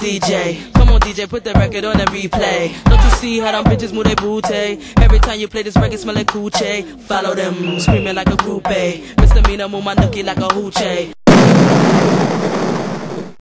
DJ. Come on DJ, put the record on a replay. Don't you see how them bitches move their booty? Every time you play this record smell like coochie. Follow them, screaming like a groupie. Misdemeanor, move my nookie like a hoochie.